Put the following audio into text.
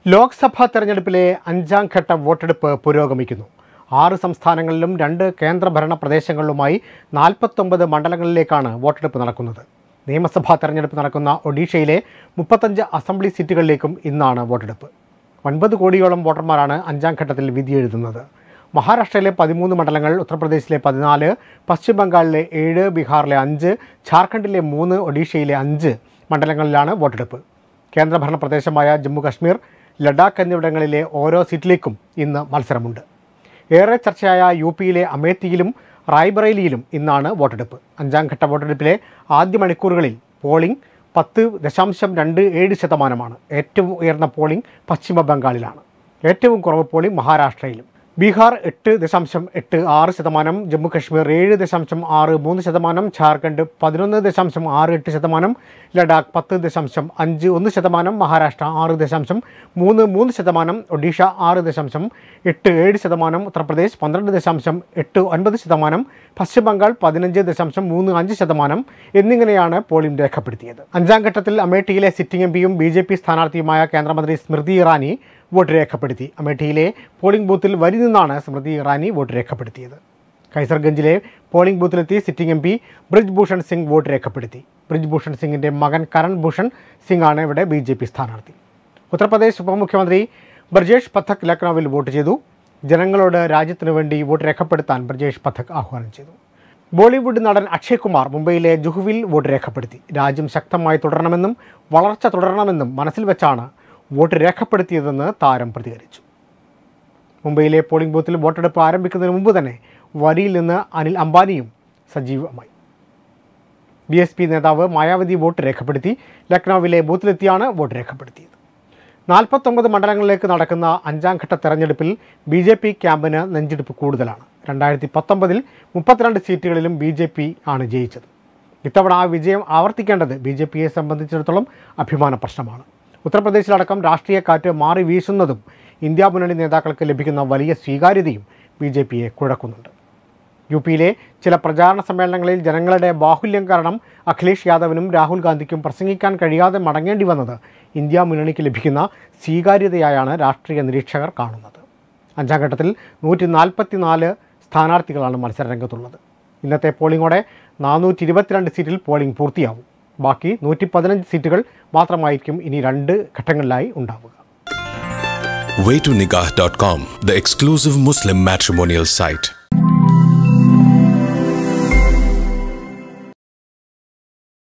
ലോക്സഭാ തെരഞ്ഞെടുപ്പിലെ അഞ്ചാം ഘട്ട വോട്ടെടുപ്പ് പുരോഗമിക്കുന്നു. 6 സംസ്ഥാനങ്ങളിലും 2 കേന്ദ്രഭരണ പ്രദേശങ്ങളിലുമായി 49 മണ്ഡലങ്ങളിലേക്കാണ് വോട്ടെടുപ്പ് നടക്കുന്നത്. നിയമസഭാ തെരഞ്ഞെടുപ്പ് നടക്കുന്ന ഒഡീഷയിലെ 35 അസംബ്ലി സീറ്റുകളിലേക്കും ഇന്നാണ് വോട്ടെടുപ്പ്. 9 കോടിയോളം വോട്ടർമാരാണ് അഞ്ചാം ഘട്ടത്തിൽ വിധിയെഴുതുന്നത്. മഹാരാഷ്ട്രയിലെ 13 മണ്ഡലങ്ങൾ, ഉത്തർപ്രദേശിലെ 14, പശ്ചിമ ബംഗാളിലെ 7, ബീഹാറിലെ 5, ഝാർഖണ്ഡിലെ 3, ഒഡീഷയിലെ 5 മണ്ഡലങ്ങളിലാണ് വോട്ടെടുപ്പ്. കേന്ദ്രഭരണ പ്രദേശമായ ജമ്മു കശ്മീർ, ലഡാക്ക് എന്നിവിടങ്ങളിലെ ഓരോ സീറ്റിലേക്കും ഇന്ന് മത്സരമുണ്ട്. ഏറെ ചർച്ചയായ യുപിയിലെ അമേത്തിയിലും റായ്ബറേലിയിലും ഇന്നാണ് വോട്ടെടുപ്പ്. അഞ്ചാം ഘട്ട വോട്ടെടുപ്പിലെ ആദ്യ മണിക്കൂറുകളിൽ പോളിംഗ് 10.27%. ഏറ്റവും ഉയർന്ന പോളിംഗ് പശ്ചിമ ബംഗാളിലാണ്. ഏറ്റവും കുറവ് പോളിംഗ് മഹാരാഷ്ട്രയിലും. ബീഹാർ 8.86%, ജമ്മു കശ്മീർ 7.63%, ഝാർഖണ്ഡ് 11.68%, ലഡാക്ക് 10.51%, മഹാരാഷ്ട്ര 6.33%, ഒഡീഷ 6.87%, ഉത്തർപ്രദേശ് 12.89%, പശ്ചിമ ബംഗാൾ 15.35% എന്നിങ്ങനെയാണ് പോളിംഗ് രേഖപ്പെടുത്തിയത്. അഞ്ചാം ഘട്ടത്തിൽ അമേഠിയിലെ സിറ്റിംഗ് എംപിയും BJP സ്ഥാനാർത്ഥിയുമായ കേന്ദ്രമന്ത്രി സ്മൃതി ഇറാനി വോട്ട് രേഖപ്പെടുത്തി. അമേഠിയിലെ പോളിംഗ് ബൂത്തിൽ വരി നിന്നാണ് സ്മൃതി ഇറാനി വോട്ട് രേഖപ്പെടുത്തിയത്. കൈസർഗഞ്ചിലെ പോളിംഗ് ബൂത്തിലെത്തി sitting MP Brij Bhushan Singh vote രേഖപ്പെടുത്തി. ബ്രിജ് ഭൂഷൺ സിംഗിൻ്റെ മകൻ കരൺ ഭൂഷൺ സിംഗ് ആണ് ഇവിടെ BJP സ്ഥാനാർത്ഥി. ഉത്തർപ്രദേശ് ഉപമുഖ്യമന്ത്രി ബ്രജേഷ് പഥക് ലക്നൌവിൽ വോട്ട് ചെയ്തു. ജനങ്ങളോട് രാജ്യത്തിനു വേണ്ടി വോട്ട് രേഖപ്പെടുത്താൻ ബ്രജേഷ് പഥക് ആഹ്വാനം ചെയ്തു. ബോളിവുഡ് നടൻ അക്ഷയ് കുമാർ മുംബൈയിലെ ജുഹുവിൽ വോട്ട് രേഖപ്പെടുത്തി. രാജ്യം ശക്തമായി തുടരണമെന്നും വളർച്ച തുടരണമെന്നും മനസ്സിൽ വെച്ചാണ് വോട്ട് രേഖപ്പെടുത്തിയതെന്ന് താരം പ്രതികരിച്ചു. മുംബൈയിലെ പോളിംഗ് ബൂത്തിൽ വോട്ടെടുപ്പ് ആരംഭിക്കുന്നതിന് മുമ്പ് തന്നെ വരിയിൽ നിന്ന് അനിൽ അംബാനിയും സജീവമായി. BSP നേതാവ് മായാവതി വോട്ട് രേഖപ്പെടുത്തി. ലക്നൌവിലെ ബൂത്തിലെത്തിയാണ് വോട്ട് രേഖപ്പെടുത്തിയത്. 49 മണ്ഡലങ്ങളിലേക്ക് നടക്കുന്ന അഞ്ചാം ഘട്ട തെരഞ്ഞെടുപ്പിൽ BJP ക്യാമ്പിന് നെഞ്ചെടുപ്പ് കൂടുതലാണ്. 2019 32 സീറ്റുകളിലും BJP ആണ് ജയിച്ചത്. ഇത്തവണ ആ വിജയം ആവർത്തിക്കേണ്ടത് BJPയെ സംബന്ധിച്ചിടത്തോളം അഭിമാന പ്രശ്നമാണ്. ഉത്തർപ്രദേശിലടക്കം രാഷ്ട്രീയ കാറ്റ് മാറി വീശുന്നതും ഇന്ത്യ മുന്നണി നേതാക്കൾക്ക് ലഭിക്കുന്ന വലിയ സ്വീകാര്യതയും BJPയെ കുഴക്കുന്നുണ്ട്. യുപിയിലെ ചില പ്രചാരണ സമ്മേളനങ്ങളിൽ ജനങ്ങളുടെ ബാഹുല്യം കാരണം അഖിലേഷ് യാദവിനും രാഹുൽ ഗാന്ധിക്കും പ്രസംഗിക്കാൻ കഴിയാതെ മടങ്ങേണ്ടി വന്നത് ഇന്ത്യ മുന്നണിക്ക് ലഭിക്കുന്ന സ്വീകാര്യതയായാണ് രാഷ്ട്രീയ നിരീക്ഷകർ കാണുന്നത്. അഞ്ചാം ഘട്ടത്തിൽ 144 സ്ഥാനാർത്ഥികളാണ് മത്സരരംഗത്തുള്ളത്. ഇന്നത്തെ പോളിംഗോടെ 422 സീറ്റിൽ പോളിംഗ് പൂർത്തിയാവും. ബാക്കി 115 സീറ്റുകൾ മാത്രമായിരിക്കും ഇനി 2 ഘട്ടങ്ങളിലായി ഉണ്ടാവുക. Waytonikah.com, the exclusive Muslim matrimonial site.